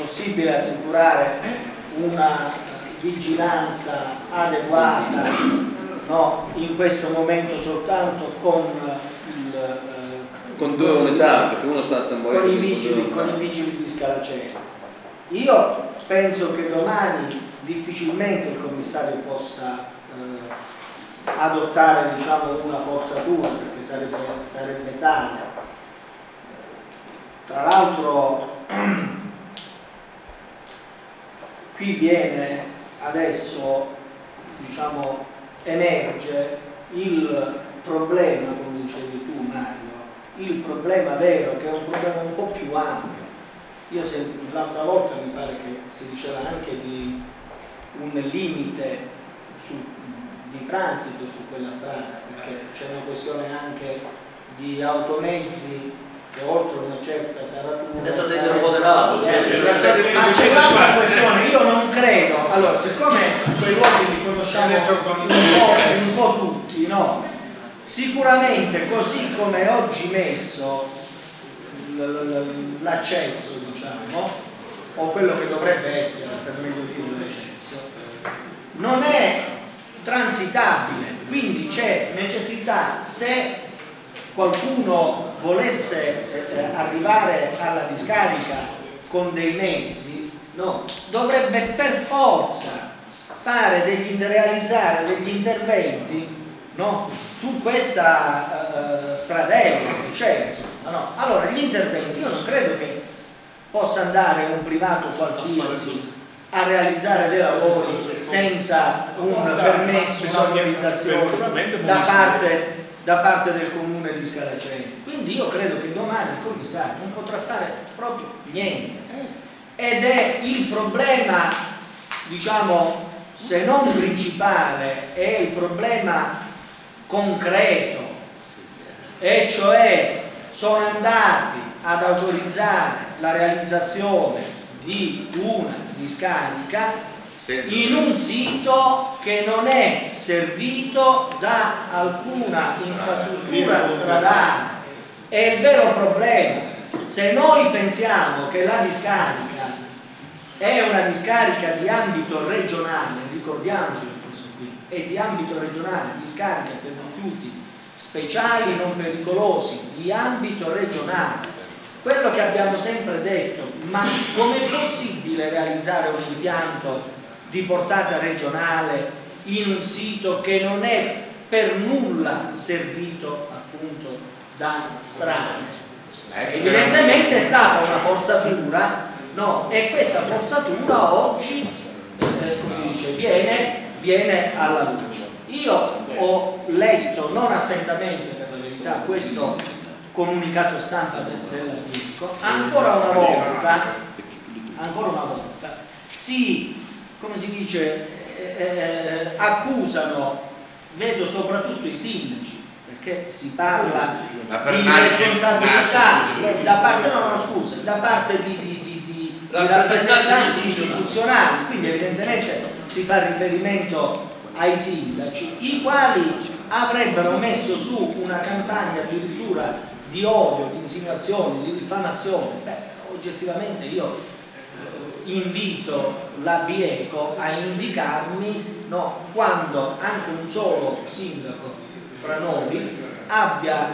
possibile assicurare una vigilanza adeguata, no, in questo momento soltanto con due unità, perché uno sta a San con i vigili di Scalaceri. Io penso che domani difficilmente il commissario possa adottare, diciamo, una forzatura, perché sarebbe tale. Tra l'altro qui viene adesso, diciamo, emerge il problema, come dicevi tu Mario, il problema vero, che è un problema un po' più ampio. Io l'altra volta mi pare che si diceva anche di un limite di transito su quella strada, perché c'è una questione anche di automezzi che oltre una certa taratura adesso sei moderato, ma c'è un'altra questione. Io non credo, allora, siccome quei luoghi li conosciamo un po' tutti, no? Sicuramente così come è oggi messo l'accesso, diciamo, o quello che dovrebbe essere, per meglio dire, l'accesso, non è transitabile, quindi c'è necessità, se qualcuno volesse arrivare alla discarica con dei mezzi, no, dovrebbe per forza realizzare degli interventi, no, su questa stradella che c'è, insomma, no? Allora gli interventi, io non credo che possa andare un privato qualsiasi a realizzare dei lavori senza un permesso, un'autorizzazione da parte del comune di Scalaceri. Quindi io credo che domani il commissario non potrà fare proprio niente, ed è il problema, diciamo, se non principale, è il problema concreto, e cioè sono andati ad autorizzare la realizzazione di una discarica in un sito che non è servito da alcuna infrastruttura stradale. È il vero problema. Se noi pensiamo che la discarica è una discarica di ambito regionale, ricordiamoci questo qui, è di ambito regionale, discarica per rifiuti speciali non pericolosi, di ambito regionale. Quello che abbiamo sempre detto, ma com'è possibile realizzare un impianto di portata regionale in un sito che non è per nulla servito appunto da strade? Evidentemente è stata una forzatura, no? E questa forzatura oggi, come si dice, viene alla luce. Io ho letto non attentamente, per la verità, questo comunicato stampa della BICO. Ancora una volta come si dice, accusano, vedo soprattutto i sindaci, perché si parla di responsabilità da parte di rappresentanti istituzionali, quindi evidentemente si fa riferimento ai sindaci, i quali avrebbero messo su una campagna addirittura di odio, di insinuazioni, di diffamazione. Oggettivamente io invito la Bieco a indicarmi, no, quando anche un solo sindaco tra noi abbia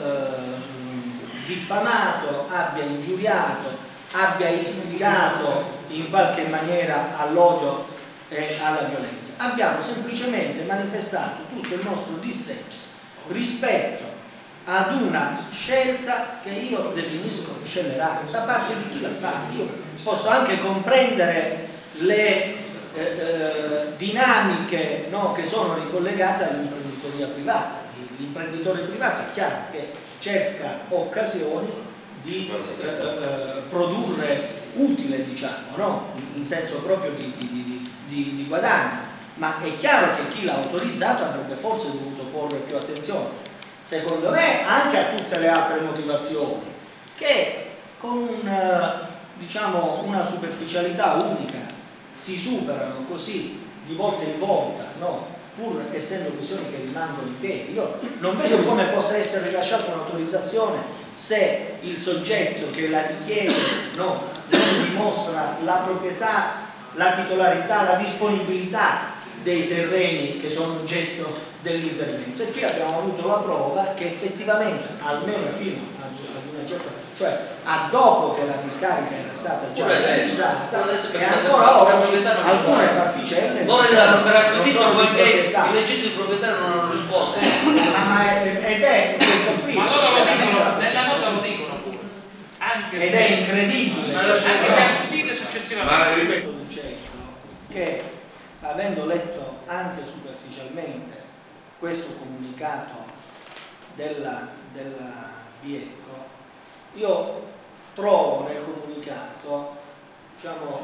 diffamato, abbia ingiuriato, abbia istigato in qualche maniera all'odio e alla violenza. Abbiamo semplicemente manifestato tutto il nostro dissenso rispetto ad una scelta che io definisco scellerata da parte di chi l'ha fatta. Io posso anche comprendere le dinamiche, no, che sono ricollegate all'imprenditoria privata. L'imprenditore privato è chiaro che cerca occasioni di produrre utile, diciamo, no? In senso proprio di guadagno, ma è chiaro che chi l'ha autorizzato avrebbe forse dovuto porre più attenzione, secondo me, anche a tutte le altre motivazioni che con diciamo, una superficialità unica si superano così di volta in volta, no? Pur essendo questioni che rimangono in piedi. Io non vedo come possa essere rilasciata un'autorizzazione se il soggetto che la richiede, no, non dimostra la proprietà, la titolarità, la disponibilità dei terreni che sono oggetto dell'intervento. E qui abbiamo avuto la prova che effettivamente, almeno fino ad una certa, cioè a dopo che la discarica era stata già realizzata, e ancora oggi alcune particelle non erano per acquisito perché i legittimi proprietari non hanno risposto. Ed è questo qui. Ma loro lo dicono, nella nota lo dicono pure. Ed è incredibile. Anche se acquisite successivamente. Che avendo letto anche superficialmente questo comunicato della Bieco, io trovo nel comunicato, diciamo,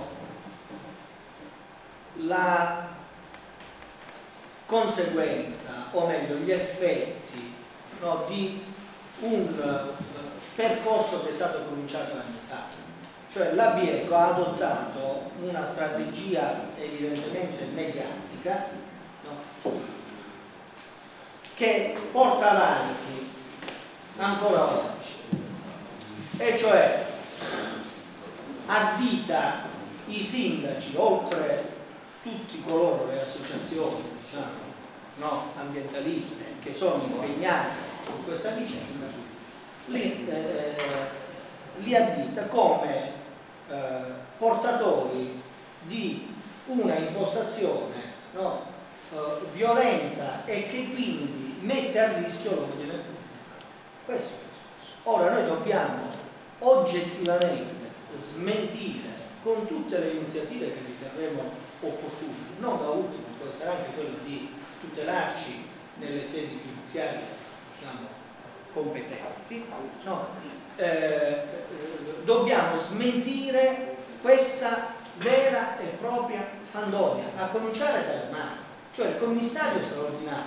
la conseguenza, o meglio gli effetti, no, di un percorso che è stato cominciato anni fa. Cioè la Bieco ha adottato una strategia evidentemente mediatica, no, che porta avanti ancora oggi, e cioè addita i sindaci, oltre tutti coloro, le associazioni, diciamo, no, ambientaliste che sono impegnate in questa vicenda, li addita come portatori di una impostazione, no, violenta, e che quindi mette a rischio l'ordine pubblico. Questo è il discorso. Ora noi dobbiamo oggettivamente smentire con tutte le iniziative che riterremo opportune, non da ultimo può essere anche quello di tutelarci nelle sedi giudiziarie, diciamo, competenti, no? Dobbiamo smentire questa vera e propria fandonia, a cominciare da Ermano. Cioè il commissario straordinario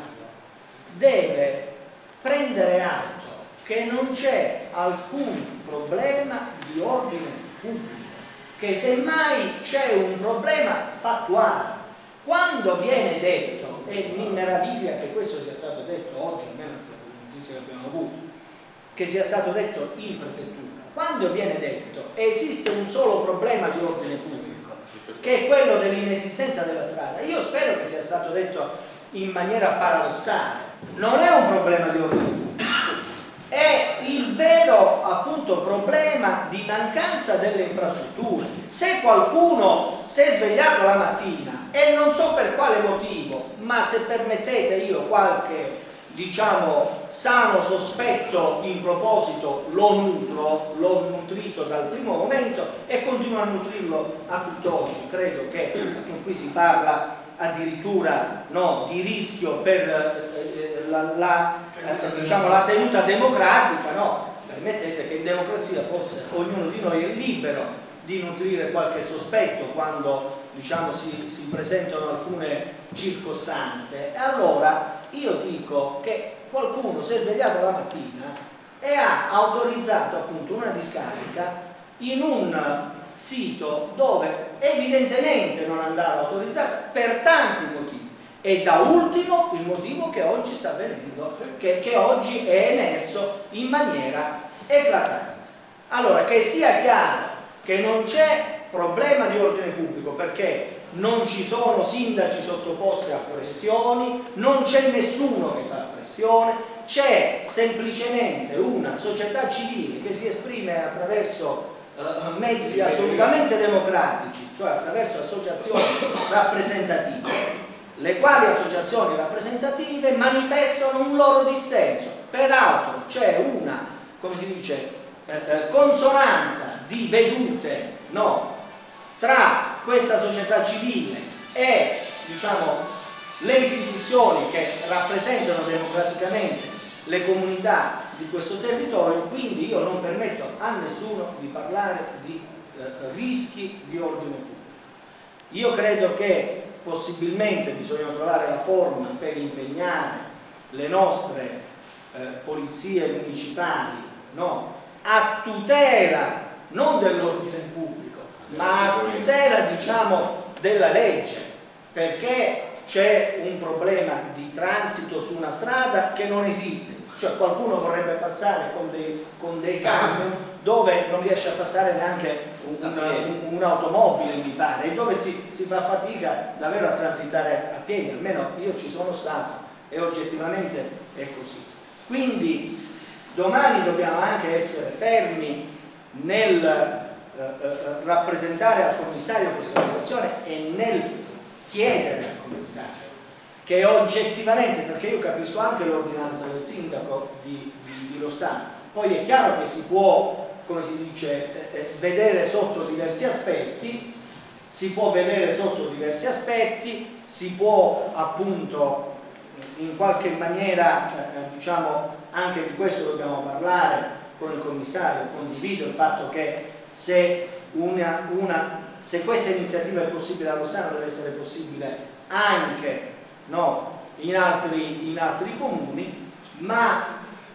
deve prendere atto che non c'è alcun problema di ordine pubblico, che semmai c'è un problema fattuale. Quando viene detto, e mi meraviglia che questo sia stato detto oggi, almeno per le notizie che abbiamo avuto, che sia stato detto in prefettura, quando viene detto esiste un solo problema di ordine pubblico, che è quello dell'inesistenza della strada, io spero che sia stato detto in maniera paradossale. Non è un problema di ordine pubblico, è il vero, appunto, problema di mancanza delle infrastrutture. Se qualcuno si è svegliato la mattina e non so per quale motivo, ma se permettete io qualche, diciamo, sano sospetto in proposito lo nutro, l'ho nutrito dal primo momento e continuo a nutrirlo a tutt'oggi. Credo che qui si parla addirittura, no, di rischio per diciamo, la tenuta democratica, no? Permettete che in democrazia forse ognuno di noi è libero di nutrire qualche sospetto quando, diciamo, si presentano alcune circostanze. E allora io dico che qualcuno si è svegliato la mattina e ha autorizzato, appunto, una discarica in un sito dove evidentemente non andava autorizzata per tanti motivi, e da ultimo il motivo che oggi sta avvenendo, che oggi è emerso in maniera eclatante. Allora, che sia chiaro che non c'è problema di ordine pubblico, perché non ci sono sindaci sottoposti a pressioni, non c'è nessuno che fa pressione, c'è semplicemente una società civile che si esprime attraverso mezzi assolutamente democratici, cioè attraverso associazioni rappresentative, le quali associazioni rappresentative manifestano un loro dissenso. Peraltro c'è una, come si dice, consonanza di vedute, no, tra questa società civile e, diciamo, le istituzioni che rappresentano democraticamente le comunità di questo territorio. Quindi io non permetto a nessuno di parlare di rischi di ordine pubblico. Io credo che possibilmente bisogna trovare la forma per impegnare le nostre polizie municipali, no, a tutela non dell'ordine pubblico, ma a tutela, diciamo, della legge, perché c'è un problema di transito su una strada che non esiste. Cioè qualcuno vorrebbe passare con dei camion dove non riesce a passare neanche un'automobile, mi pare, e dove si fa fatica davvero a transitare a piedi, almeno io ci sono stato e oggettivamente è così. Quindi domani dobbiamo anche essere fermi nel rappresentare al commissario questa situazione e nel chiedere al commissario che oggettivamente, perché io capisco anche l'ordinanza del sindaco di Rossano, poi è chiaro che si può, come si dice, vedere sotto diversi aspetti, si può appunto in qualche maniera, diciamo, anche di questo dobbiamo parlare con il commissario, condivido il fatto che se questa iniziativa è possibile a Rossano deve essere possibile anche in altri comuni, ma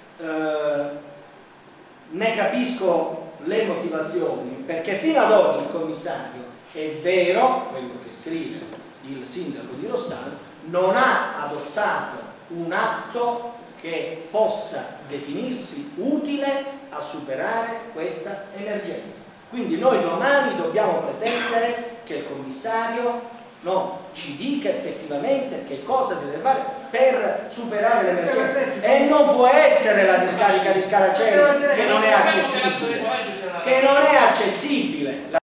ne capisco le motivazioni, perché fino ad oggi il commissario, è vero quello che scrive il sindaco di Rossano, non ha adottato un atto che possa definirsi utile a superare questa emergenza. Quindi noi domani dobbiamo pretendere che il commissario ci dica effettivamente che cosa si deve fare per superare l'emergenza, e non può essere la discarica di Scalaceri che non è accessibile,